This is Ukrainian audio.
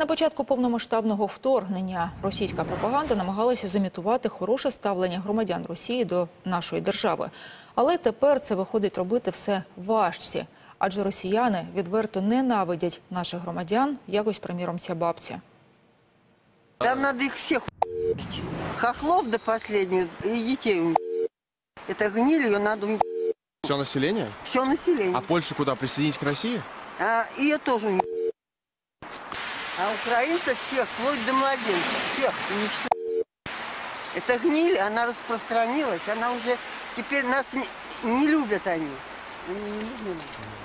На початку повномасштабного вторгнення російська пропаганда намагалася зімітувати хороше ставлення громадян Росії до нашої держави. Але тепер це виходить робити все важче, адже росіяни відверто ненавидять наших громадян, як ось, приміром, ця бабця. Там надо их всех хохлов до последнего и детей. Это гниль, ее надо. Все население? Все население. А Польша куда, присоединить к России? Ее тоже. А украинцев всех, вплоть до младенцев, всех уничтожили. Это гниль, она распространилась, она уже... Теперь нас не любят они. Они не любят.